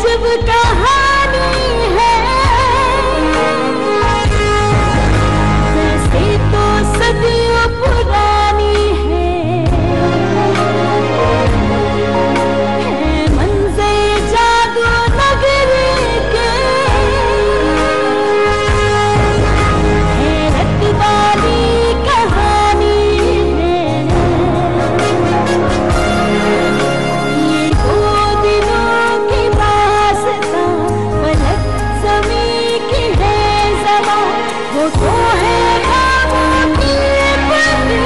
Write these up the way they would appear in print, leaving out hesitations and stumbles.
अजब कहानी है, वैसे तो सदियों पुरानी है मंज़र जादू नगर के, हैरत वाली कहानी है। ये दो दिनों की दास्तां पलक समय की है ज़बां, वो तो है ख्वाबों की बंदी।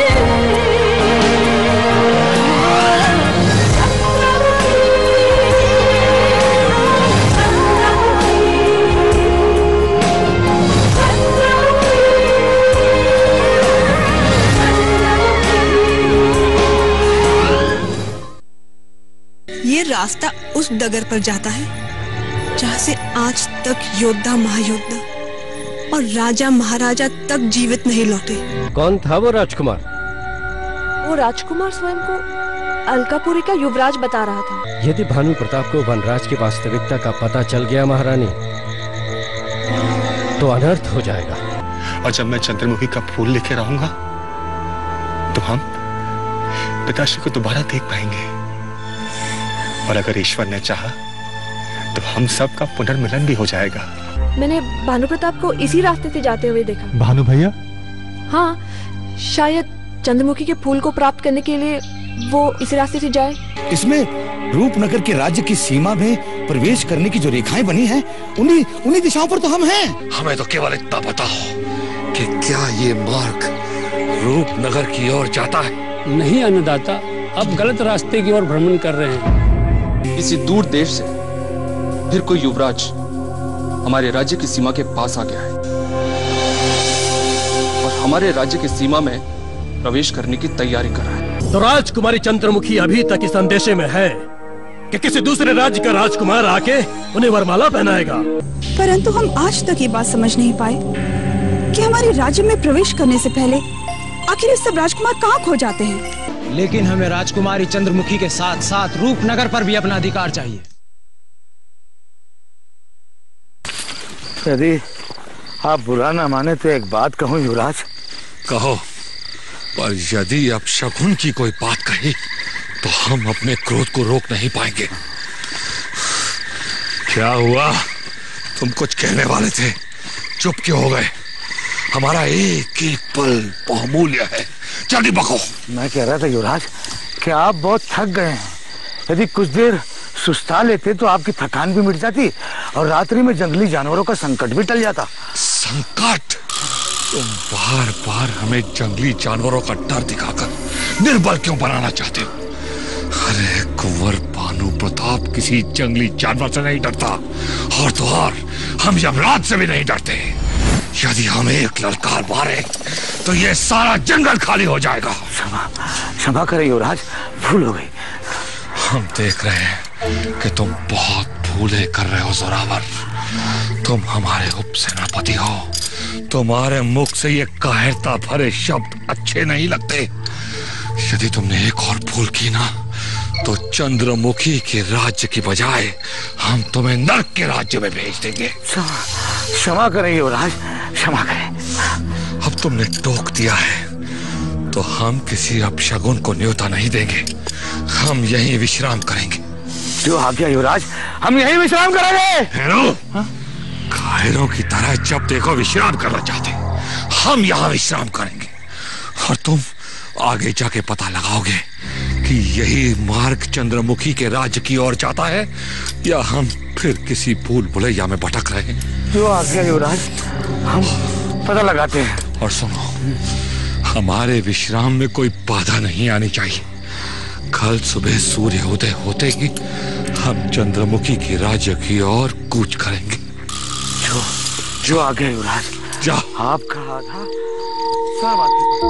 ये रास्ता उस डगर पर जाता है जहाँ से आज तक योद्धा महायोद्धा और राजा महाराजा तक जीवित नहीं लौटे। कौन था वो राजकुमार? वो राजकुमार स्वयं को अलकापुरी का युवराज बता रहा था। यदि भानु प्रताप को वनराज की वास्तविकता का पता चल गया महारानी, तो अनर्थ हो जाएगा। और जब मैं चंद्रमुखी का फूल लेकर आऊंगा तो हम पिताश्री को दोबारा देख पाएंगे, और अगर ईश्वर ने चाहा तो हम सब का पुनर्मिलन भी हो जाएगा। मैंने भानु प्रताप को इसी रास्ते से जाते हुए देखा। भानु भैया? हाँ, शायद चंद्रमुखी के फूल को प्राप्त करने के लिए वो इस रास्ते से जाए। इसमें रूपनगर के राज्य की सीमा में प्रवेश करने की जो रेखाएं बनी हैं, उन्हीं दिशाओं पर तो हम हैं। हमें तो केवल इतना बताओ कि क्या ये मार्ग रूपनगर की ओर जाता है? नहीं अन्नदाता, अब गलत रास्ते की ओर भ्रमण कर रहे हैं। किसी दूर देश से फिर कोई युवराज हमारे राज्य की सीमा के पास आ गया है और हमारे राज्य की सीमा में प्रवेश करने की तैयारी कर रहा है। तो राजकुमारी चंद्रमुखी अभी तक इस अंदेशे में है कि किसी दूसरे राज्य का राजकुमार आके उन्हें वरमाला पहनाएगा। परंतु हम आज तक ये बात समझ नहीं पाए कि हमारे राज्य में प्रवेश करने से पहले आखिर ये सब राजकुमार कहाँ खो जाते हैं। लेकिन हमें राजकुमारी चंद्रमुखी के साथ साथ रूपनगर पर भी अपना अधिकार चाहिए। यदि आप बुरा ना माने तो एक बात कहूं युवराज। कहो, पर यदि अब शकुन की कोई बात कही तो हम अपने क्रोध को रोक नहीं पाएंगे। क्या हुआ? तुम कुछ कहने वाले थे, चुप क्यों हो गए? हमारा एक एक पल बहुमूल्य है, जल्दी बको। मैं कह रहा था युवराज कि आप बहुत थक गए हैं। यदि कुछ देर सुस्ता लेते तो आपकी थकान भी मिट जाती और रात्रि में जंगली जानवरों का संकट भी टल जाता। संकट? तुम बार बार हमें जंगली जानवरों का डर दिखाकर निर्बल क्यों बनाना चाहते हो? अरे कुंवर भानु प्रताप किसी जंगली जानवर से नहीं डरता, और तो और हम यमराज से भी नहीं डरते। यदि हम एक ललकार मारे तो ये सारा जंगल खाली हो जाएगा। क्षमा करें युवराज, भूल हो गई। हम देख रहे हैं कि तुम बहुत भूले कर रहे हो जोरावर। तुम हमारे उपसेनापति हो, तुम्हारे मुख से ये कायरता भरे शब्द अच्छे नहीं लगते। यदि तुमने एक और भूल की ना तो चंद्रमुखी के राज्य की बजाय हम तुम्हें नरक के राज्य में भेज देंगे। क्षमा करें युवराज, क्षमा करें। अब तुमने टोक दिया है तो हम किसी अपशगुन को न्योता नहीं देंगे। हम यहीं विश्राम करेंगे। जो आज्ञा युवराज, हम यहीं विश्राम करेंगे। कायरों की तरह जब देखो विश्राम करना चाहते, हम यहाँ विश्राम करेंगे और तुम आगे जाके पता लगाओगे कि यही मार्ग चंद्रमुखी के राज्य की ओर जाता है या हम फिर किसी भूल भुलैया में भटक रहे हैं। जो आज्ञा युवराज, हम पता लगाते हैं। और सुनो, हमारे विश्राम में कोई बाधा नहीं आनी चाहिए। कल सुबह सूर्य उदय होते ही हम चंद्रमुखी के राज्य की ओर कूच करेंगे। जो आज्ञा युवराज। जा। आपका आधा सब आज्ञा।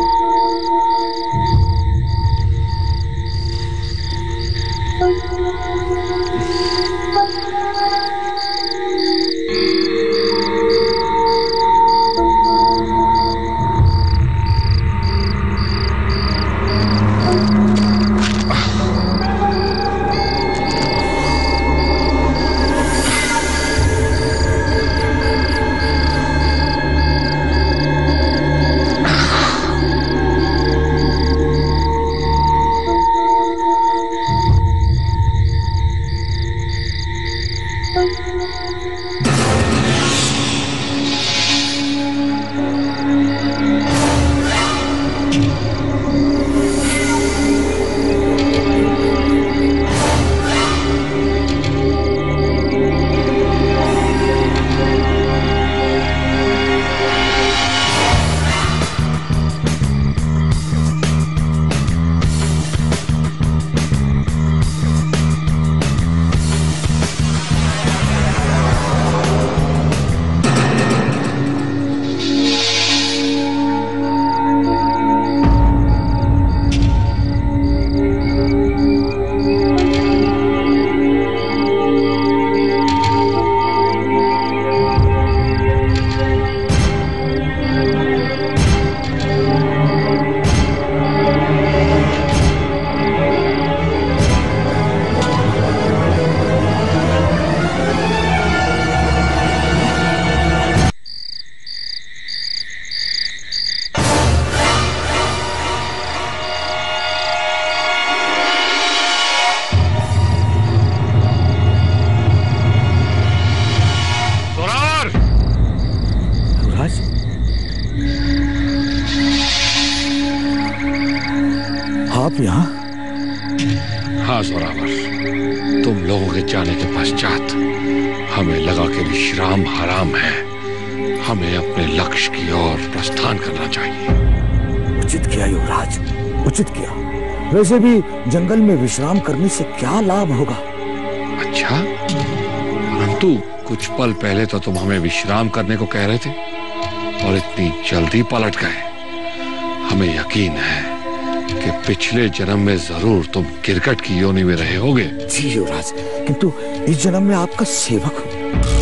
आप यहाँ? हाँ जोरावर, तुम लोगों के जाने के पश्चात हमें लगा कि विश्राम हराम है। हमें अपने लक्ष्य की ओर प्रस्थान करना चाहिए। उचित किया युवराज, उचित किया। वैसे भी जंगल में विश्राम करने से क्या लाभ होगा? अच्छा, परंतु कुछ पल पहले तो तुम हमें विश्राम करने को कह रहे थे और इतनी जल्दी पलट गए। हमें यकीन है कि पिछले जन्म में जरूर तुम गिरगिट की योनि में रहे होगे। जी युवराज, किंतु इस जन्म में आपका सेवक हूँ।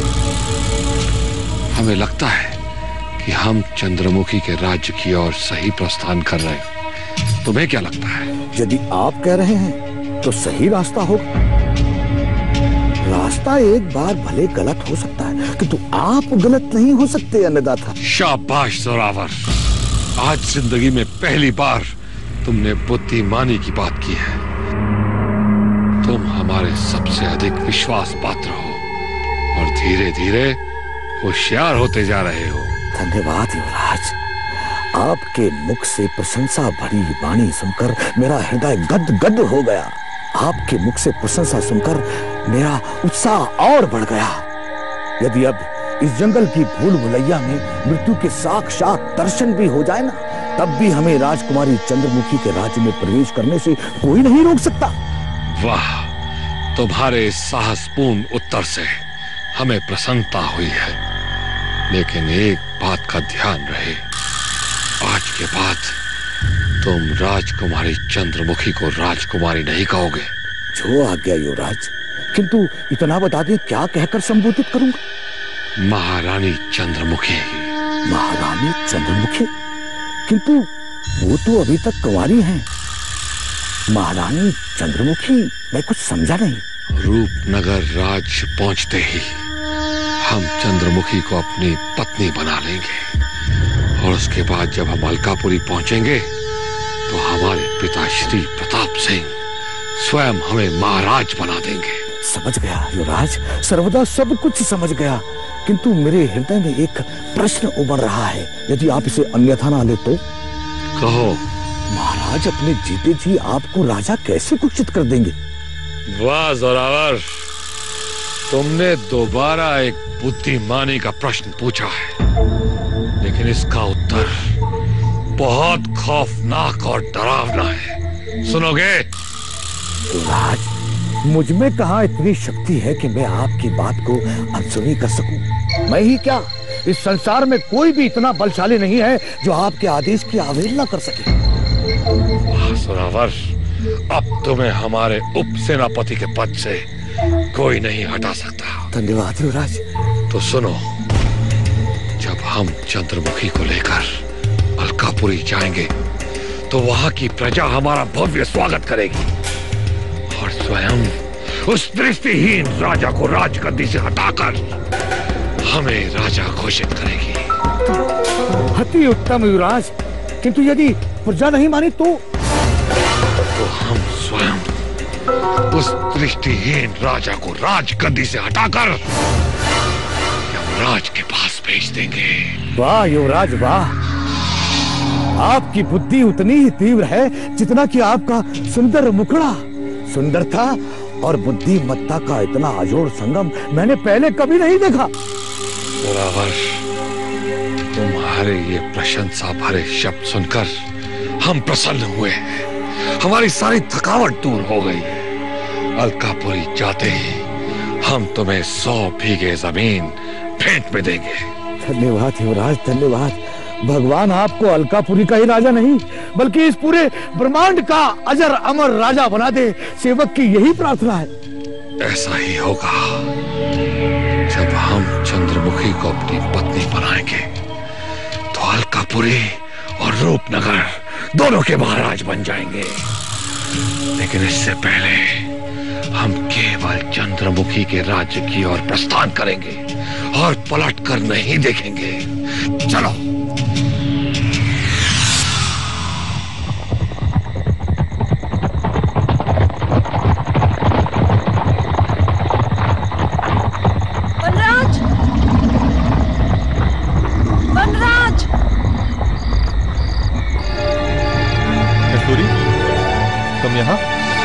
हमें लगता है कि हम चंद्रमुखी के राज्य की ओर सही प्रस्थान कर रहे हैं। तुम्हें क्या लगता है? यदि आप कह रहे हैं तो सही रास्ता होगा। रास्ता एक बार भले गलत हो सकता है, किंतु आप गलत नहीं हो सकते अन्नदाता। शाबाश जोरावर, आज जिंदगी में पहली बार तुमने बुद्धिमानी की बात की है। तुम हमारे सबसे अधिक विश्वास पात्र हो और धीरे धीरे होशियार होते जा रहे हो। धन्यवाद युवराज, आपके मुख से प्रशंसा भरी वाणी सुनकर मेरा हृदय गद गद हो गया। आपके मुख से प्रशंसा सुनकर मेरा उत्साह और बढ़ गया। यदि अब इस जंगल की भूल भुलैया में मृत्यु के साक्षात दर्शन भी हो जाए ना, तब भी हमें राजकुमारी चंद्रमुखी के राज्य में प्रवेश करने से कोई नहीं रोक सकता। वाह, तुम्हारे साहसपूर्ण उत्तर से हमें प्रसन्नता हुई है। लेकिन एक बात का ध्यान रहे, आज के बाद तुम राजकुमारी चंद्रमुखी को राजकुमारी नहीं कहोगे। जो आज्ञा युवराज, किंतु इतना बता दें क्या कहकर संबोधित करूंगा? महारानी चंद्रमुखी। महारानी चंद्रमुखी? किंतु वो तो अभी तक कुंवारी हैं। महारानी चंद्रमुखी, मैं कुछ समझा नहीं। रूपनगर राज पहुंचते ही हम चंद्रमुखी को अपनी पत्नी बना लेंगे और उसके बाद जब हम अलकापुरी पहुंचेंगे तो हमारे पिता श्री प्रताप सिंह स्वयं हमें महाराज बना देंगे। समझ गया युवराज, सर्वदा सब कुछ समझ गया, किंतु मेरे हृदय में एक प्रश्न उमड़ रहा है। यदि आप इसे अन्यथा ना ले तो? कहो। महाराज अपने जीते जी आपको राजा कैसे घोषित कर देंगे? वाह जोरावर, तुमने दोबारा एक बुद्धिमानी का प्रश्न पूछा है, लेकिन इसका उत्तर बहुत खौफनाक और डरावना है। सुनोगे? युवराज, मुझ में कहाँ इतनी शक्ति है कि मैं आपकी बात को अनसुनी कर सकूं। मैं ही क्या, इस संसार में कोई भी इतना बलशाली नहीं है जो आपके आदेश की अवहेलना कर सके। जोरावर, अब तुम्हें हमारे उप सेनापति के पद से कोई नहीं हटा सकता। धन्यवाद युवराज। तो सुनो, जब हम चंद्रमुखी को लेकर अलकापुरी जाएंगे तो वहां की प्रजा हमारा भव्य स्वागत करेगी और स्वयं उस दृष्टिहीन राजा को राजगद्दी से हटाकर हमें राजा घोषित करेगी। अति उत्तम युवराज, किंतु यदि प्रजा नहीं मानी तो? हम स्वयं उस दृष्टिहीन राजा को राजगद्दी से हटाकर यमराज के पास भेज देंगे। वाह युवराज वाह, आपकी बुद्धि उतनी ही तीव्र है जितना कि आपका सुंदर मुखड़ा सुंदर था, और बुद्धिमत्ता का इतना अजोड़ संगम मैंने पहले कभी नहीं देखा। जोरावर, तुम्हारे ये प्रशंसा भरे शब्द सुनकर हम प्रसन्न हुए हैं। हमारी सारी थकावट दूर हो गई है। अलकापुरी जाते ही हम तुम्हें 100 बीघे जमीन भेंट में देंगे। धन्यवाद युवराज, धन्यवाद। भगवान आपको अलकापुरी का ही राजा नहीं बल्कि इस पूरे ब्रह्मांड का अजर अमर राजा बना दे, सेवक की यही प्रार्थना है। ऐसा ही होगा। जब हम चंद्रमुखी को अपनी पत्नी बनाएंगे तो अलकापुरी और रूपनगर दोनों के महाराज बन जाएंगे। लेकिन इससे पहले हम केवल चंद्रमुखी के राज्य की ओर प्रस्थान करेंगे और पलट कर नहीं देखेंगे। चलो। तुम यहाँ?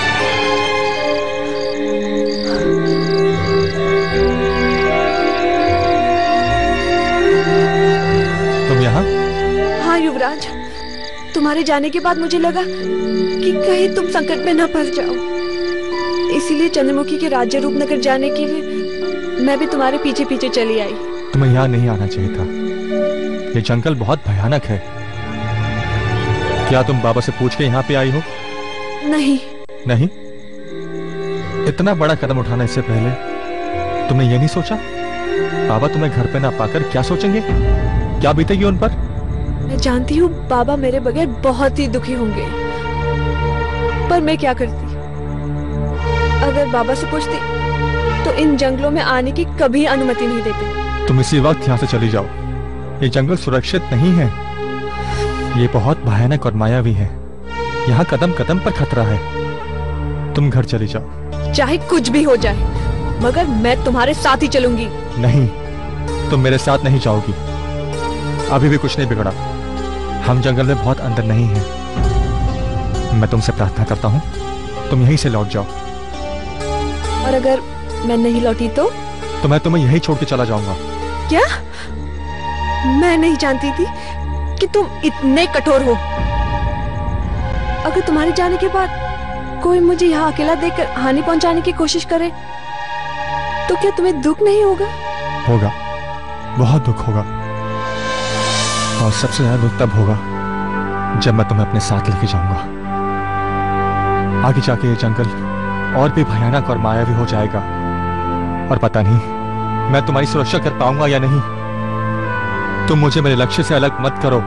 तुम यहाँ? हाँ युवराज, तुम्हारे जाने के बाद मुझे लगा कि कहीं तुम संकट में न फंस जाओ, इसीलिए चंद्रमुखी के राज्य रूपनगर जाने के लिए मैं भी तुम्हारे पीछे पीछे चली आई। तुम्हें यहाँ नहीं आना चाहिए था। ये जंगल बहुत भयानक है। क्या तुम बाबा से पूछ के यहाँ पे आई हो? नहीं। नहीं? इतना बड़ा कदम उठाने से पहले तुमने ये नहीं सोचा बाबा तुम्हें घर पे ना पाकर क्या सोचेंगे, क्या बीतेगी उन पर? मैं जानती हूँ बाबा मेरे बगैर बहुत ही दुखी होंगे, पर मैं क्या करती? अगर बाबा से पूछती तो इन जंगलों में आने की कभी अनुमति नहीं देते। तुम इसी वक्त यहाँ से चली जाओ। ये जंगल सुरक्षित नहीं है। ये बहुत भयानक और मायावी है। यहाँ कदम कदम पर खतरा है। तुम घर चली जाओ। चाहे कुछ भी हो जाए, मगर मैं तुम्हारे साथ ही चलूंगी। नहीं, तुम मेरे साथ नहीं जाओगी। अभी भी कुछ नहीं बिगड़ा। हम जंगल में बहुत अंदर नहीं हैं। मैं तुमसे प्रार्थना करता हूँ तुम यहीं से लौट जाओ। और अगर मैं नहीं लौटी तो मैं तुम्हें यहीं छोड़ के चला जाऊंगा। क्या? मैं नहीं जानती थी कि तुम इतने कठोर हो। अगर तुम्हारे जाने के बाद कोई मुझे यहाँ अकेला देखकर हानि पहुंचाने की कोशिश करे तो क्या तुम्हें दुख नहीं होगा? होगा, बहुत दुख होगा। और सबसे ज्यादा दुख तब होगा जब मैं तुम्हें अपने साथ लेके जाऊंगा। आगे जाके ये जंगल और भी भयानक और मायावी हो जाएगा, और पता नहीं मैं तुम्हारी सुरक्षा कर पाऊंगा या नहीं। तुम मुझे मेरे लक्ष्य से अलग मत करो।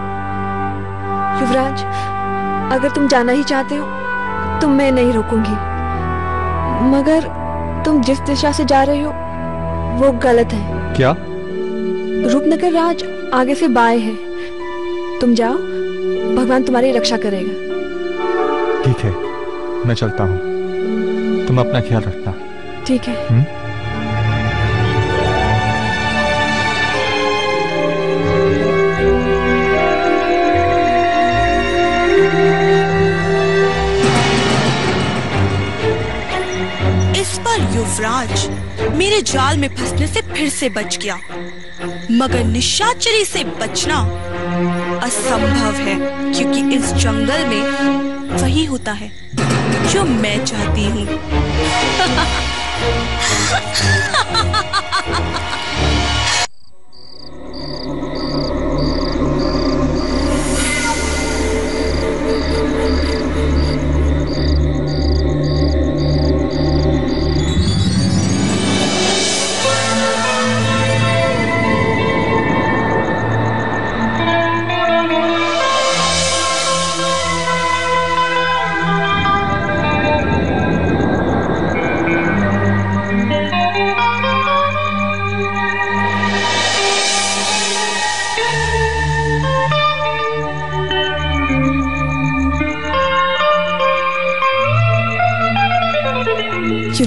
युवराज, अगर तुम जाना ही चाहते हो तो मैं नहीं रोकूंगी, मगर तुम जिस दिशा से जा रहे हो वो गलत है। क्या? रूपनगर राज आगे से बाएं है। तुम जाओ, भगवान तुम्हारी रक्षा करेगा। ठीक है, मैं चलता हूँ। तुम अपना ख्याल रखना। ठीक है। युवराज मेरे जाल में फंसने से फिर से बच गया, मगर निशाचरी से बचना असंभव है, क्योंकि इस जंगल में वही होता है जो मैं चाहती हूँ।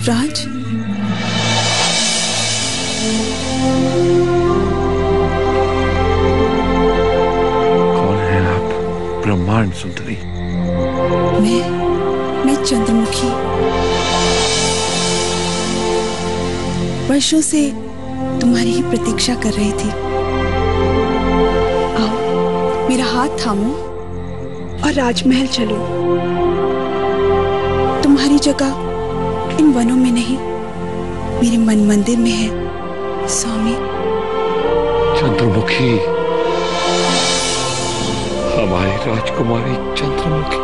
युवराज, कौन है आप ब्रह्मांड सुंदरी? मैं चंद्रमुखी। वर्षों से तुम्हारी ही प्रतीक्षा कर रही थी। आओ, मेरा हाथ थामो और राजमहल चलो। तुम्हारी जगह इन वनों में नहीं, मेरे मन मंदिर में है स्वामी। चंद्रमुखी, हमारी राजकुमारी चंद्रमुखी।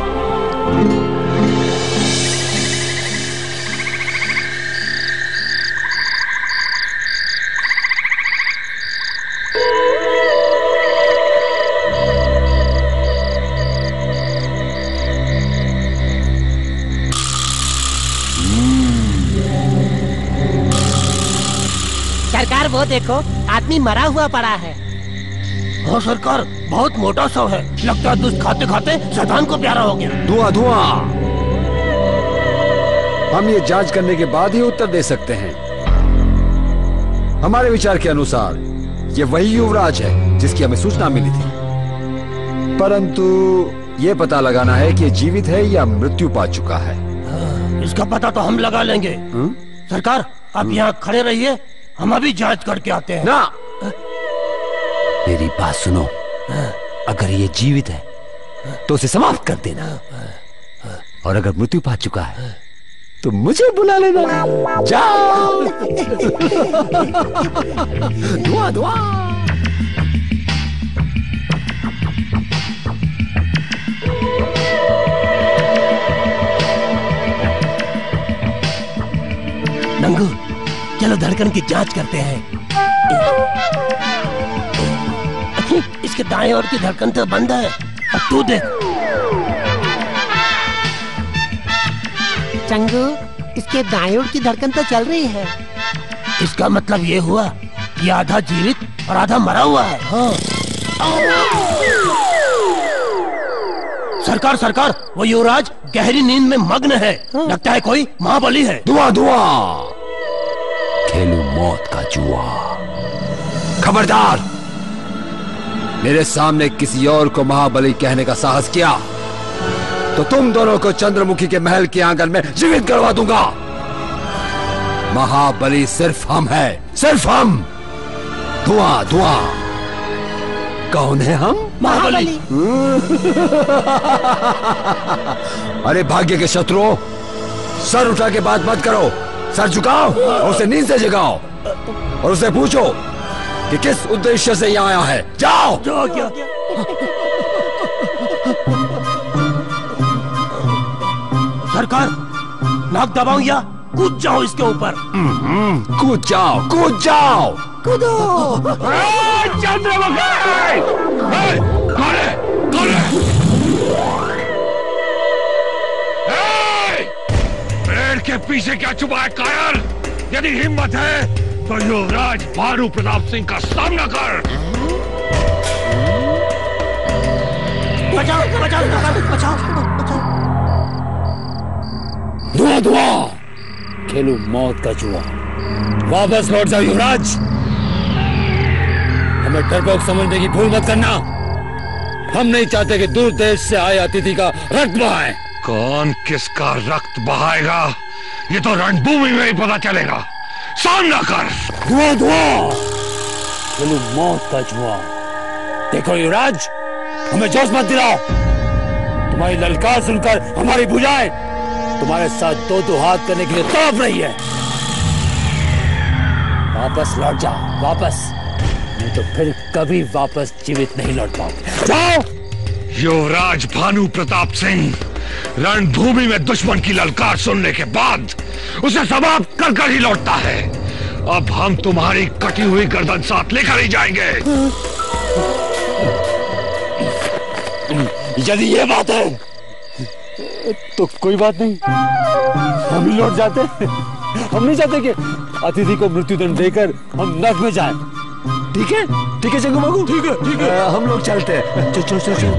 सरकार वो देखो, आदमी मरा हुआ पड़ा है। हाँ सरकार, बहुत मोटा शव है। लगता है दूध खाते खाते शैतान को प्यारा हो गया। धुआं धुआं। हम ये जांच करने के बाद ही उत्तर दे सकते हैं। हमारे विचार के अनुसार ये वही युवराज है जिसकी हमें सूचना मिली थी, परंतु ये पता लगाना है कि ये जीवित है या मृत्यु पा चुका है। इसका पता तो हम लगा लेंगे। सरकार, आप यहाँ खड़े रहिए, हम अभी जांच करके आते हैं। ना, मेरी बात सुनो। अगर ये जीवित है तो उसे समाप्त कर देना, और अगर मृत्यु पा चुका है तो मुझे बुला लेना। जाओ। धुआं धुआं। नंगू, चलो धड़कन की जांच करते हैं। इसके दाएं ओर की धड़कन तो बंद है। अब तू देख। चंगू, इसके दाएं ओर की धड़कन तो चल रही है। इसका मतलब ये हुआ, ये आधा जीवित और आधा मरा हुआ है। हाँ। सरकार सरकार, वो युवराज गहरी नींद में मग्न है। लगता है कोई महाबली है। धुआं धुआं। खेलू मौत का जुआ। खबरदार, मेरे सामने किसी और को महाबली कहने का साहस किया तो तुम दोनों को चंद्रमुखी के महल के आंगन में जीवित करवा दूंगा। महाबली सिर्फ हम हैं, सिर्फ हम। धुआं धुआं। कौन है हम? महाबली। अरे भाग्य के शत्रुओं, सर उठा के बात मत करो। सर झुकाओ और उसे नींद से जगाओ और उसे पूछो कि किस उद्देश्य से यहाँ आया है। जाओ। जो क्या? सरकार, नाक दबाओ या कूद जाओ इसके ऊपर। कूद जाओ, कूद जाओ। कूदो। चंद्रमुखी! कौन है? कौन है? पेड़ के पीछे क्या छुपा है कायर? यदि हिम्मत है तो युवराज भानु प्रताप सिंह का सामना कर। बचाओ बचाओ बचाओ बचाओ। धुआं धुआं। खेलू मौत का जुआ। वापस लौट जाओ युवराज। हमें डरपोक समझने की भूल मत करना। हम नहीं चाहते कि दूर देश से आए अतिथि का रक्त बहाए। कौन किसका रक्त बहाएगा ये तो रणभूमि में ही पता चलेगा। सामना कर। धुआं धुआं। खेलू मौत का जुआ। देखो युवराज, हमें जोश मत दिलाओ। तुम्हारी ललकार सुनकर हमारी भुजाएं तुम्हारे साथ दो दो हाथ करने के लिए तड़प रही है। वापस लौट जाओ, वापस, नहीं तो फिर कभी वापस जीवित नहीं लौट पाओगे। जाओ। युवराज भानु प्रताप सिंह रणभूमि में दुश्मन की ललकार सुनने के बाद उसे समाप्त कर कर ही लौटता है। अब हम तुम्हारी कटी हुई गर्दन साथ लेकर ही जाएंगे। यदि ये बात है तो कोई बात नहीं, हम ही लौट जाते। हम नहीं चाहते कि अतिथि को मृत्युदंड देकर हम नर्क में जाएं। ठीक है, ठीक है चंगू बाबू, ठीक है, ठीक है। हम लोग चलते हैं। चल चल चल चल।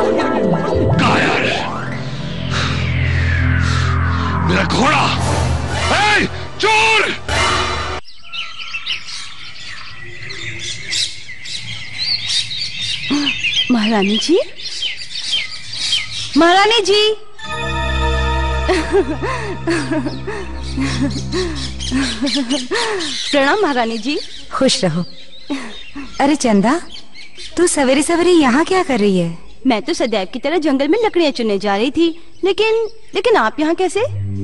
कायर, मेरा घोड़ा चोर! महारानी जी, महारानी जी। प्रणाम महारानी जी। खुश रहो। अरे चंदा, तू सवेरे सवेरे यहाँ क्या कर रही है? मैं तो सदैव की तरह जंगल में लकड़ियाँ चुनने जा रही थी, लेकिन आप यहाँ कैसे?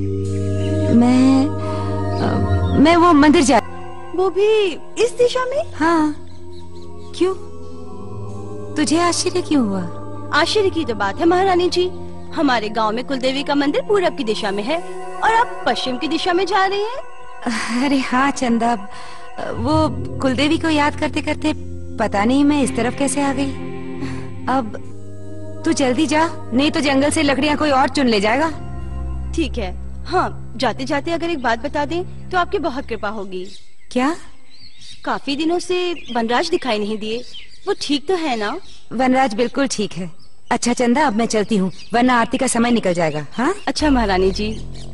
मैं वो मंदिर जा। वो भी इस दिशा में? हाँ। क्यों? तुझे आश्चर्य क्यों हुआ? आश्चर्य की तो बात है महारानी जी, हमारे गांव में कुलदेवी का मंदिर पूरब की दिशा में है और आप पश्चिम की दिशा में जा रही हैं। अरे हाँ चंदा, वो कुलदेवी को याद करते करते पता नहीं मैं इस तरफ कैसे आ गई। अब तू जल्दी जा, नहीं तो जंगल से लकड़ियाँ कोई और चुन ले जाएगा। ठीक है। हाँ, जाते जाते अगर एक बात बता दें तो आपकी बहुत कृपा होगी। क्या? काफी दिनों से वनराज दिखाई नहीं दिए, वो ठीक तो है ना? वनराज बिल्कुल ठीक है। अच्छा चंदा, अब मैं चलती हूँ, वरना आरती का समय निकल जाएगा। हाँ अच्छा महारानी जी।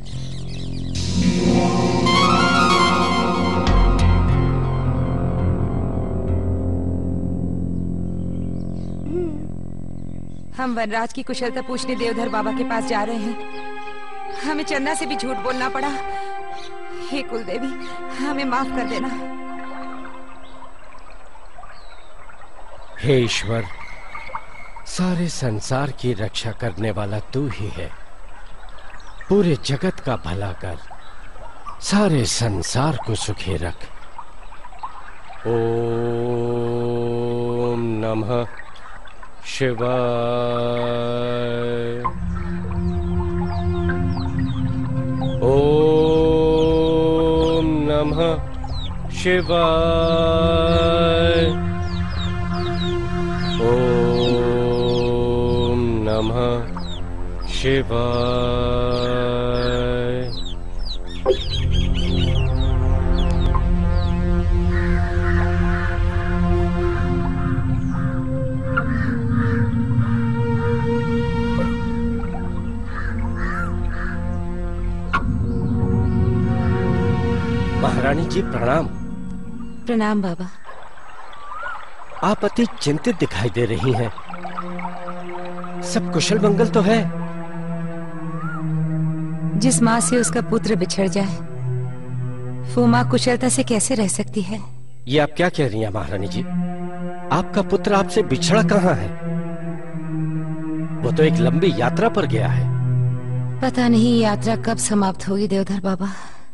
हम वनराज की कुशलता पूछने देवधर बाबा के पास जा रहे हैं। हमें चंदा से भी झूठ बोलना पड़ा। हे कुलदेवी, हमें माफ कर देना। हे ईश्वर, सारे संसार की रक्षा करने वाला तू ही है। पूरे जगत का भला कर, सारे संसार को सुखी रख। ओम नमः शिवाय। ओम नमः शिवाय। ओम नमः शिवाय। महारानी जी प्रणाम। प्रणाम बाबा। आप अति चिंतित दिखाई दे रही हैं। सब कुशल मंगल तो है? जिस माँ से उसका पुत्र बिछड़ जाए, वो माँ कुशलता से कैसे रह सकती है? ये आप क्या कह रही हैं महारानी जी? आपका पुत्र आपसे बिछड़ा कहाँ है? वो तो एक लंबी यात्रा पर गया है। पता नहीं यात्रा कब समाप्त होगी देवधर बाबा।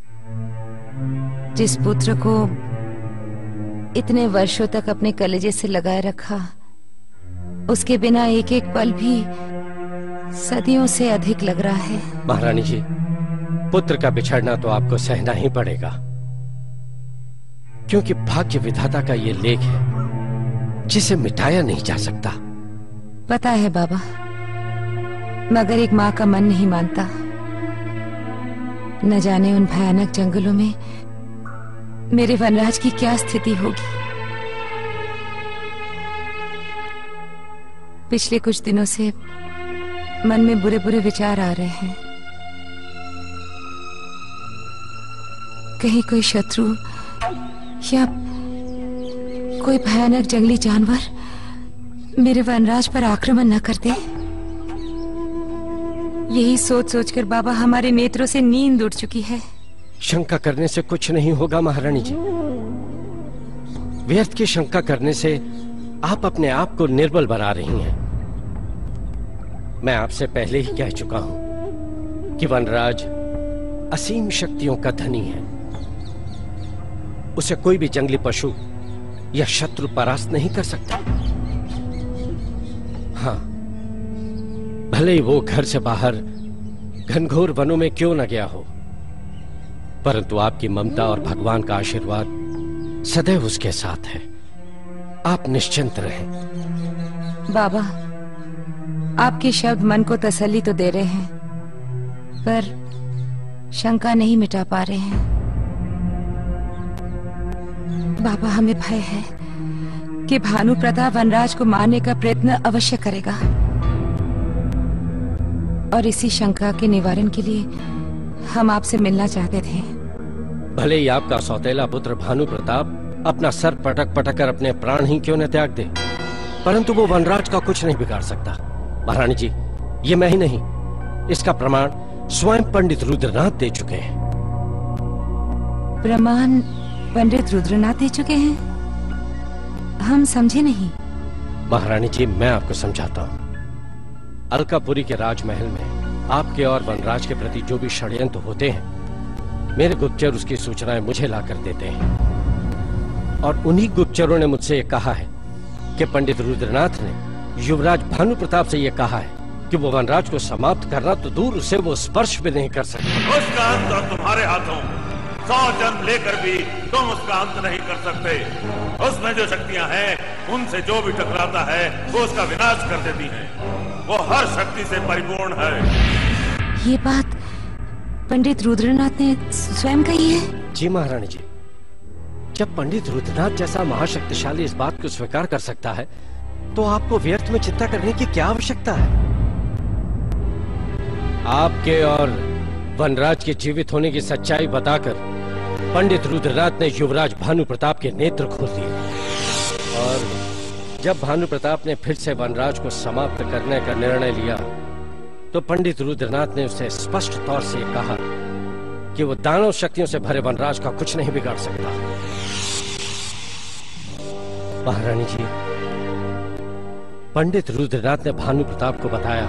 जिस पुत्र को इतने वर्षों तक अपने कलेजे से लगाए रखा, उसके बिना एक एक पल भी सदियों से अधिक लग रहा है। महारानी जी, पुत्र का बिछड़ना तो आपको सहना ही पड़ेगा, क्योंकि भाग्य विधाता का ये लेख है जिसे मिटाया नहीं जा सकता। पता है बाबा, मगर एक माँ का मन नहीं मानता। न जाने उन भयानक जंगलों में मेरे वनराज की क्या स्थिति होगी। पिछले कुछ दिनों से मन में बुरे बुरे विचार आ रहे हैं। कहीं कोई शत्रु या कोई भयानक जंगली जानवर मेरे वनराज पर आक्रमण न कर दे। यही सोच सोचकर बाबा हमारे नेत्रों से नींद उड़ चुकी है। शंका करने से कुछ नहीं होगा महारानी जी। व्यर्थ की शंका करने से आप अपने आप को निर्बल बना रही हैं। मैं आपसे पहले ही कह चुका हूं कि वनराज असीम शक्तियों का धनी है। उसे कोई भी जंगली पशु या शत्रु परास्त नहीं कर सकता। हाँ, भले ही वो घर से बाहर घनघोर वनों में क्यों न गया हो, परंतु आपकी ममता और भगवान का आशीर्वाद सदैव उसके साथ है। आप निश्चिंत रहें। बाबा, आपके शब्द मन को तसल्ली तो दे रहे हैं, पर शंका नहीं मिटा पा रहे हैं। बाबा, हमें भय है कि भानु प्रताप वनराज को मारने का प्रयत्न अवश्य करेगा, और इसी शंका के निवारण के लिए हम आपसे मिलना चाहते थे। भले ही आपका सौतेला पुत्र भानु प्रताप अपना सर पटक पटक कर अपने प्राण ही क्यों न त्याग दे, परंतु वो वनराज का कुछ नहीं बिगाड़ सकता। महारानी जी, ये मैं ही नहीं, इसका प्रमाण स्वयं पंडित रुद्रनाथ दे चुके हैं। प्रमाण पंडित रुद्रनाथ दे चुके हैं? हम समझे नहीं। महारानी जी, मैं आपको समझाता हूँ। अलकापुरी के राजमहल में आपके और वनराज के प्रति जो भी षड्यंत्र होते हैं, मेरे गुप्तचर उसकी सूचनाएं मुझे लाकर देते हैं, और उन्हीं गुप्तचरों ने मुझसे ये कहा है कि पंडित रुद्रनाथ ने युवराज भानु प्रताप से ये कहा है कि वो वनराज को समाप्त करना तो दूर, उसे वो स्पर्श भी नहीं कर सकते। उसका अंत अब तुम्हारे हाथों, 100 जन्म लेकर भी तुम उसका अंत नहीं कर सकते। उसमें जो शक्तियां हैं, उनसे जो भी टकराता है वो उसका विनाश कर देती हैं। वो हर शक्ति से परिपूर्ण है। ये बात पंडित रुद्रनाथ ने स्वयं कही है? जी महारानी जी, जब पंडित रुद्रनाथ जैसा महाशक्तिशाली इस बात को स्वीकार कर सकता है, तो आपको व्यर्थ में चिंता करने की क्या आवश्यकता है? आपके और वनराज के जीवित होने की सच्चाई बताकर पंडित रुद्रनाथ ने युवराज भानु प्रताप के नेत्र खोल दिए, और जब भानु प्रताप ने फिर से वनराज को समाप्त करने का निर्णय लिया, तो पंडित रुद्रनाथ ने उसे स्पष्ट तौर से कहा कि वो दानव शक्तियों से भरे वनराज का कुछ नहीं बिगाड़ सकता। महारानी जी, पंडित रुद्रनाथ ने भानु प्रताप को बताया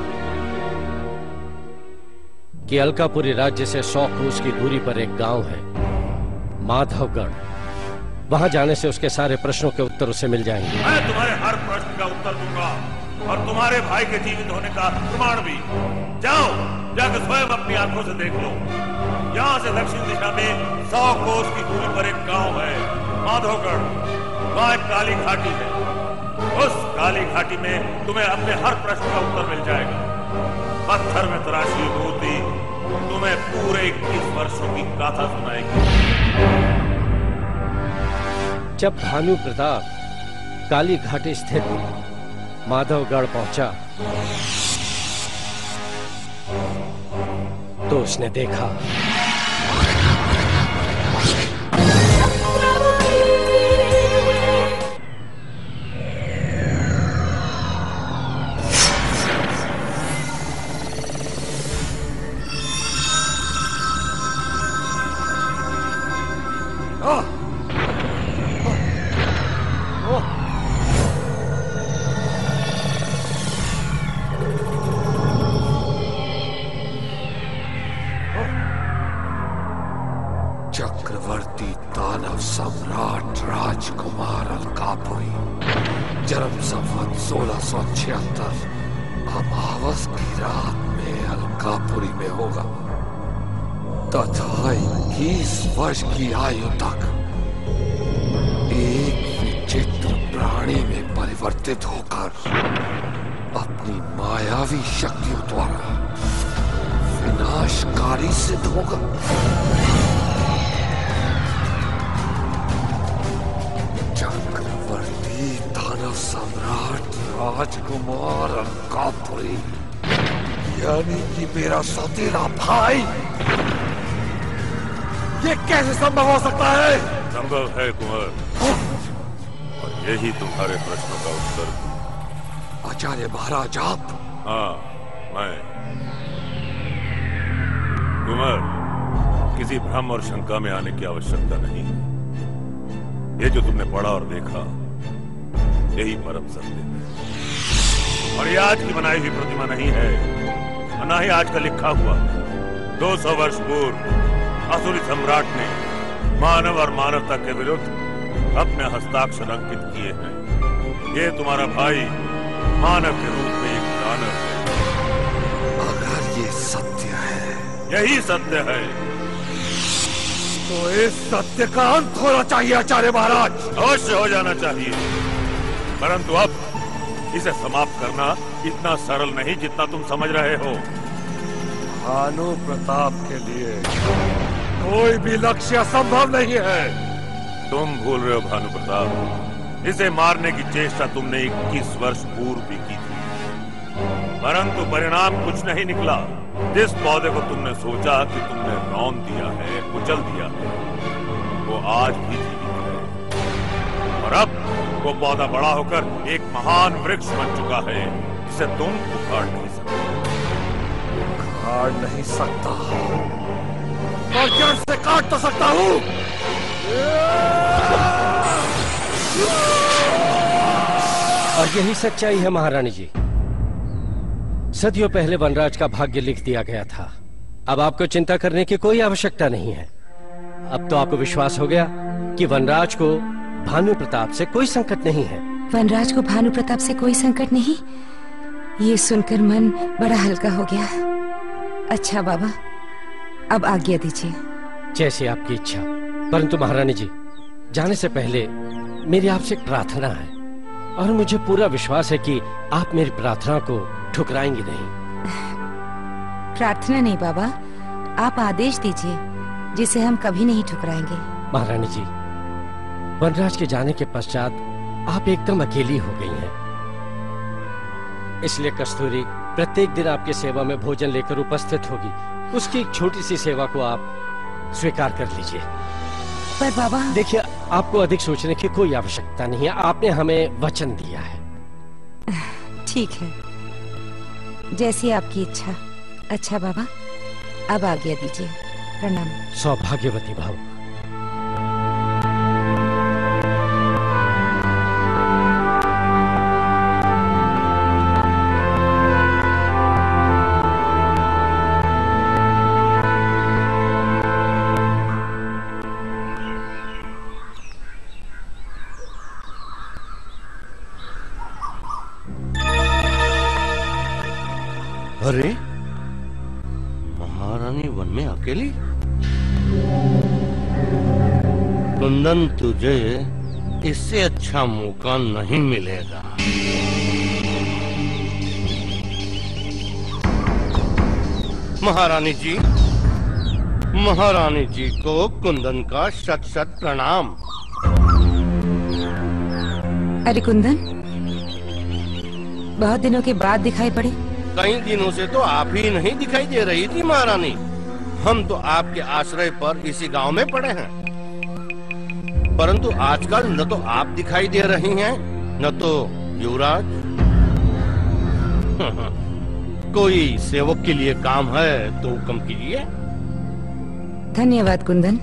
कि अलकापुरी राज्य से 100 कोस की दूरी पर एक गांव है, माधवगढ़। वहां जाने से उसके सारे प्रश्नों के उत्तर उसे मिल जाएंगे। मैं तुम्हारे हर प्रश्न का उत्तर दूंगा, और तुम्हारे भाई के जीवित होने का प्रमाण भी। जाओ, जाकर स्वयं अपनी आंखों से देख लो। यहाँ से दक्षिण दिशा में 100 कोस की दूरी पर एक गांव है, माधवगढ़। वहाँ एक काली घाटी है। उस काली घाटी में तुम्हें अपने हर प्रश्न का उत्तर मिल जाएगा। पत्थर में तराशी मूर्ति तुम्हें पूरे 21 वर्षों की गाथा सुनाएगी। जब भानु प्रताप काली घाटी स्थित माधवगढ़ पहुंचा, तो उसने देखा चक्रवर्ती दानव सम्राट राजकुमार अलकापुरी, जन्म संवत 1676, अमावस की रात में अलकापुरी में होगा तथा 21 वर्ष की आयु तक एक विचित्र प्राणी में परिवर्तित होकर अपनी मायावी शक्तियों द्वारा विनाशकारी सिद्ध होगा। चक्रवर्ती दानव सम्राट राजकुमार अलकापुरी, यानी कि मेरा सौतेला भाई, ये कैसे संभव हो सकता है? संभव है कुंवर, और यही तुम्हारे प्रश्नों का उत्तर। आचार्य महाराज आप? हाँ, मैं। कुंवर, किसी भ्रम और शंका में आने की आवश्यकता नहीं है। ये जो तुमने पढ़ा और देखा, यही परम सत्य है, और ये आज की बनाई हुई प्रतिमा नहीं है, और न ही आज का लिखा हुआ। 200 वर्ष पूर्व असुरी सम्राट ने मानव और मानवता के विरुद्ध अपने हस्ताक्षर अंकित किए हैं। ये तुम्हारा भाई मानव के रूप में एक दानव है। अगर ये सत्य है, यही सत्य है, तो इस सत्य का अंत होना चाहिए आचार्य महाराज। अवश्य हो जाना चाहिए, परंतु अब इसे समाप्त करना इतना सरल नहीं जितना तुम समझ रहे हो। भानु प्रताप के लिए कोई भी लक्ष्य असंभव नहीं है। तुम भूल रहे हो भानु प्रताप, इसे मारने की चेष्टा तुमने 21 वर्ष पूर्व भी की थी, परंतु परिणाम कुछ नहीं निकला। जिस पौधे को तुमने सोचा कि तुमने रौंद दिया है, कुचल दिया है, आज भी जीवित है और अब वो पौधा बड़ा होकर एक महान वृक्ष बन चुका है जिसे तुम उखाड़ नहीं सकते। उखाड़ नहीं सकता और जड़ से काट तो सकता हूं। और यही सच्चाई है महारानी जी। सदियों पहले वनराज का भाग्य लिख दिया गया था। अब आपको चिंता करने की कोई आवश्यकता नहीं है। अब तो आपको विश्वास हो गया कि वनराज को भानु प्रताप से कोई संकट नहीं है। वनराज को भानु प्रताप से कोई संकट नहीं, ये सुनकर मन बड़ा हल्का हो गया। अच्छा बाबा, अब आज्ञा दीजिए। जैसे आपकी इच्छा। परंतु महारानी जी, जाने से पहले मेरी आपसे एक प्रार्थना है और मुझे पूरा विश्वास है कि आप मेरी प्रार्थना को ठुकराएंगी नहीं। प्रार्थना नहीं बाबा, आप आदेश दीजिए जिसे हम कभी नहीं ठुकराएंगे। महारानी जी, वनराज के जाने के पश्चात आप एकदम अकेली हो गई हैं। इसलिए कस्तूरी प्रत्येक दिन आपकी सेवा में भोजन लेकर उपस्थित होगी। उसकी एक छोटी सी सेवा को आप स्वीकार कर लीजिए। पर बाबा, देखिए, आपको अधिक सोचने की कोई आवश्यकता नहीं है। आपने हमें वचन दिया है। ठीक है, जैसी आपकी इच्छा। अच्छा बाबा, अब आज्ञा दीजिए। प्रणाम। सौभाग्यवती भव। अरे, महारानी वन में अकेली? कुंदन, तुझे इससे अच्छा मौका नहीं मिलेगा। महारानी जी, महारानी जी को कुंदन का शत शत प्रणाम। अरे कुंदन, बहुत दिनों के बाद दिखाई पड़े। कई दिनों से तो आप ही नहीं दिखाई दे रही थी महारानी। हम तो आपके आश्रय पर इसी गांव में पड़े हैं, परंतु आजकल न तो आप दिखाई दे रही हैं, न तो युवराज। कोई सेवक के लिए काम है तो हुक्म कीजिए। धन्यवाद कुंदन,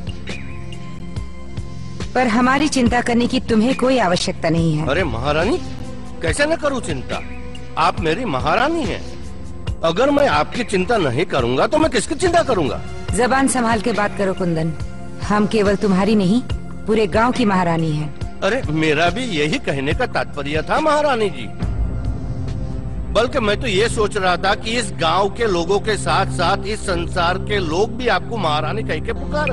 पर हमारी चिंता करने की तुम्हें कोई आवश्यकता नहीं है। अरे महारानी, कैसे न करूं चिंता? आप मेरी महारानी हैं। अगर मैं आपकी चिंता नहीं करूंगा तो मैं किसकी चिंता करूंगा? जबान संभाल के बात करो कुंदन। हम केवल तुम्हारी नहीं, पूरे गांव की महारानी हैं। अरे, मेरा भी यही कहने का तात्पर्य था महारानी जी। बल्कि मैं तो ये सोच रहा था कि इस गांव के लोगों के साथ साथ इस संसार के लोग भी आपको महारानी कह के पुकारे।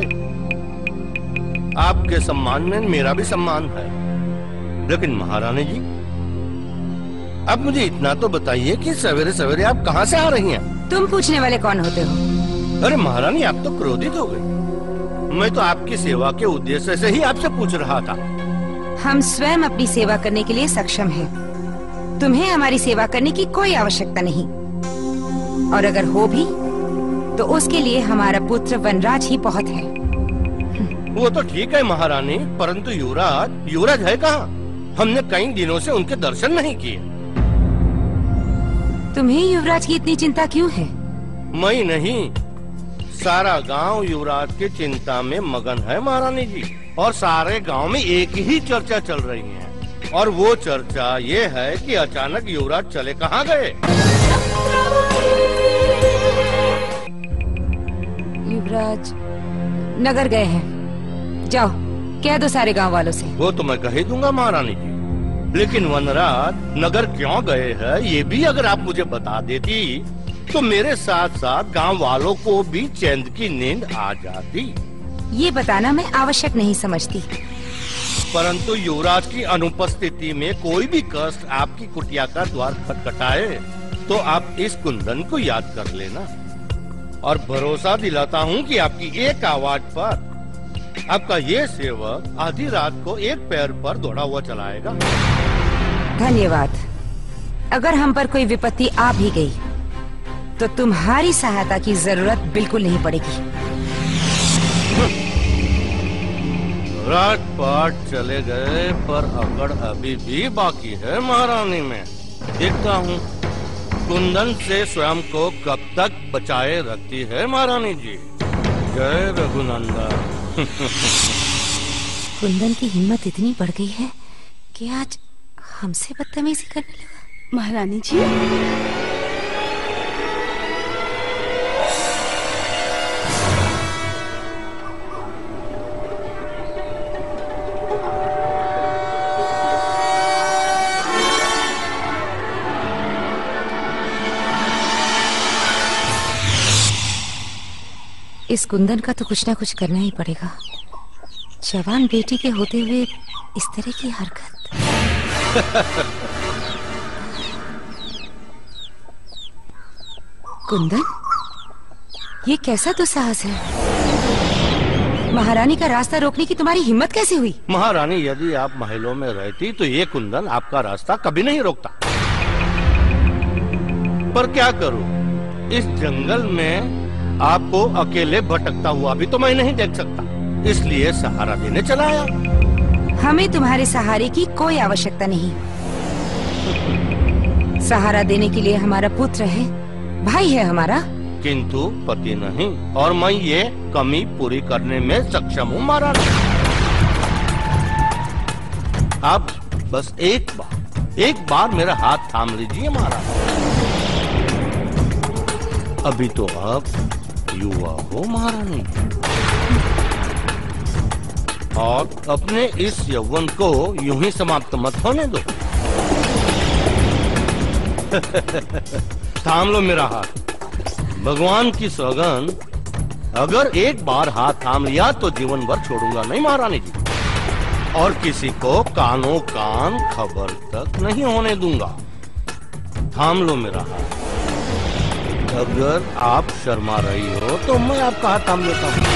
आपके सम्मान में मेरा भी सम्मान है। लेकिन महारानी जी, अब मुझे इतना तो बताइए कि सवेरे सवेरे आप कहाँ से आ रही हैं? तुम पूछने वाले कौन होते हो? अरे महारानी, आप तो क्रोधित हो गई। मैं तो आपकी सेवा के उद्देश्य से ही आपसे पूछ रहा था। हम स्वयं अपनी सेवा करने के लिए सक्षम हैं। तुम्हें हमारी सेवा करने की कोई आवश्यकता नहीं, और अगर हो भी तो उसके लिए हमारा पुत्र वनराज ही बहुत है। वो तो ठीक है महारानी, परंतु युवराज है कहाँ? हमने कई दिनों से उनके दर्शन नहीं किए। तुम्हें युवराज की इतनी चिंता क्यों है? मैं नहीं, सारा गांव युवराज की चिंता में मगन है महारानी जी। और सारे गांव में एक ही चर्चा चल रही है, और वो चर्चा ये है कि अचानक युवराज चले कहाँ गए। युवराज नगर गए हैं। जाओ, कह दो सारे गांव वालों से। वो तो मैं कह ही दूंगा महारानी जी, लेकिन वनराज नगर क्यों गए हैं ये भी अगर आप मुझे बता देती तो मेरे साथ साथ गांव वालों को भी चैन की नींद आ जाती। ये बताना मैं आवश्यक नहीं समझती, परंतु युवराज की अनुपस्थिति में कोई भी कष्ट आपकी कुटिया का द्वार खटखटाए तो आप इस कुंदन को याद कर लेना, और भरोसा दिलाता हूँ कि आपकी एक आवाज पर आपका ये सेवक आधी रात को एक पैर पर दौड़ा हुआ चलाएगा। धन्यवाद। अगर हम पर कोई विपत्ति आ भी गई तो तुम्हारी सहायता की जरूरत बिल्कुल नहीं पड़ेगी। राजपाट चले गए पर अकड़ अभी भी बाकी है महारानी में। देखता हूँ कुंदन से स्वयं को कब तक बचाए रखती है महारानी जी। जय रघुनंदन। कुंदन की हिम्मत इतनी बढ़ गई है कि आज हमसे बदतमीजी करने लगा। महारानी जी, इस कुंदन का तो कुछ ना कुछ करना ही पड़ेगा। जवान बेटी के होते हुए इस तरह की हरकत। कुंदन, ये कैसा दुस्साहस है? महारानी का रास्ता रोकने की तुम्हारी हिम्मत कैसे हुई? महारानी, यदि आप महलों में रहती तो ये कुंदन आपका रास्ता कभी नहीं रोकता। पर क्या करूं, इस जंगल में आपको अकेले भटकता हुआ भी तो मैं नहीं देख सकता, इसलिए सहारा देने चला आया। हमें तुम्हारे सहारे की कोई आवश्यकता नहीं। सहारा देने के लिए हमारा पुत्र है, भाई है हमारा, किंतु पति नहीं, और मैं ये कमी पूरी करने में सक्षम हूँ महारानी। आप बस एक बार मेरा हाथ थाम लीजिए महारानी। अभी तो आप युवा हो महारानी, और अपने इस यौवन को यूं ही समाप्त मत होने दो। थाम लो मेरा हाथ, भगवान की सौगंध, अगर एक बार हाथ थाम लिया तो जीवन भर छोड़ूंगा नहीं महारानी जी, और किसी को कानों कान खबर तक नहीं होने दूंगा। थाम लो मेरा हाथ। अगर आप शर्मा रही हो तो मैं आपका हाथ थाम लेता हूँ।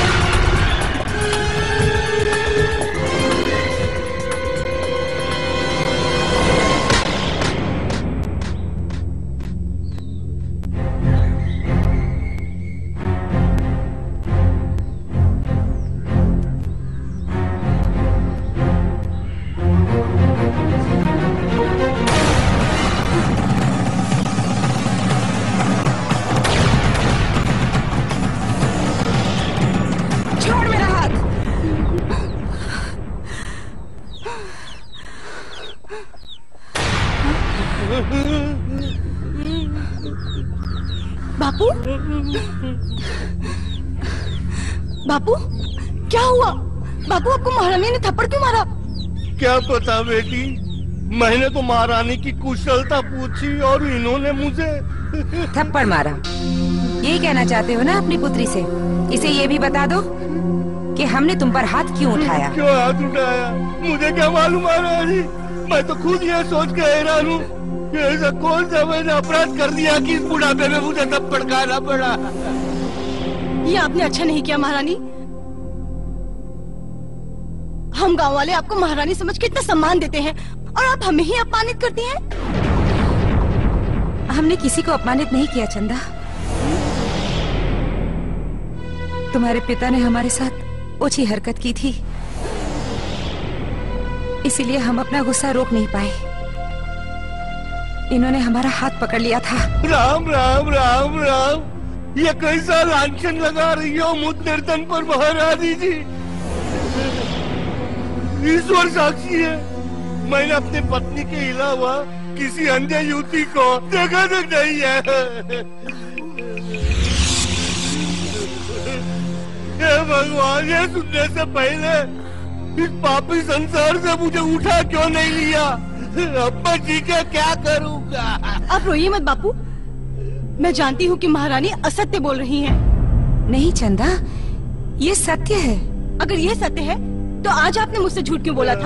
बापू, बापू, क्या हुआ? बापू, आपको महारानी ने थप्पड़ क्यों मारा? क्या पता बेटी, मैंने तो महारानी की कुशलता पूछी और इन्होंने मुझे थप्पड़ मारा। यही कहना चाहते हो ना अपनी पुत्री से? इसे ये भी बता दो कि हमने तुम पर हाथ क्यों उठाया। क्यों हाथ उठाया मुझे क्या मालूम महारानी, मैं तो खुद ये सोच के हैरान हूँ कि ऐसा कौन सा मैंने अपराध कर दिया कि इस बुढ़ापे में मुझे थप्पड़ खाना पड़ा। ये आपने अच्छा नहीं किया महारानी। हम गांव वाले आपको महारानी समझ के इतना सम्मान देते हैं और आप हमें ही अपमानित करती हैं। हमने किसी को अपमानित नहीं किया चंदा। तुम्हारे पिता ने हमारे साथ ओछी हरकत की थी, इसीलिए हम अपना गुस्सा रोक नहीं पाए। इन्होंने हमारा हाथ पकड़ लिया था। राम राम राम राम, ये कैसा लांछन लगा रही हो मुझ निर्धन पर महारानी जी। ईश्वर साक्षी है, मैंने अपनी पत्नी के अलावा किसी अन्य युवती को देखा तक नहीं है। हे भगवान, ये सुनने से पहले इस पापी संसार से मुझे उठा क्यों नहीं लिया? अब्बा जी का क्या करूँगा? आप रोइए मत बापू, मैं जानती हूँ कि महारानी असत्य बोल रही हैं। नहीं चंदा, ये सत्य है। अगर ये सत्य है तो आज आपने मुझसे झूठ क्यों बोला था?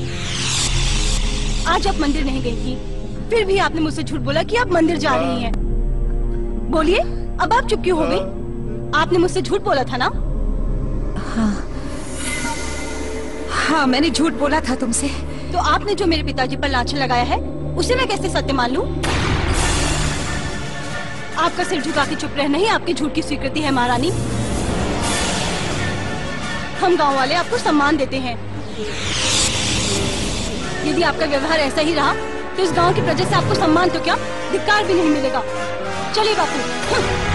आज आप मंदिर नहीं गई थी, फिर भी आपने मुझसे झूठ बोला कि आप मंदिर जा रही हैं। बोलिए, अब आप चुप क्यों हो गई? आपने मुझसे झूठ बोला था ना? हाँ, मैंने झूठ बोला था तुमसे। तो आपने जो मेरे पिताजी पर लांछन लगाया है उसे मैं कैसे सत्य मान लूं? आपका सिर झुका के चुप रहना ही आपके झूठ की स्वीकृति है महारानी। हम गांव वाले आपको सम्मान देते हैं यदि आपका व्यवहार ऐसा ही रहा तो इस गांव की प्रजा से आपको सम्मान तो क्या धिक्कार भी नहीं मिलेगा। चलिए बापू।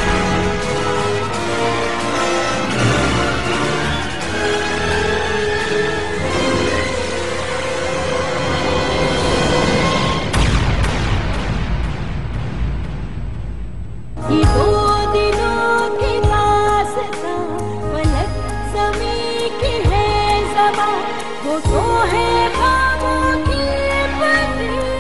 ये 2 दिनों की दास्तां पलक समय की है ज़बां, वो तो है ख्वाबों की बनी।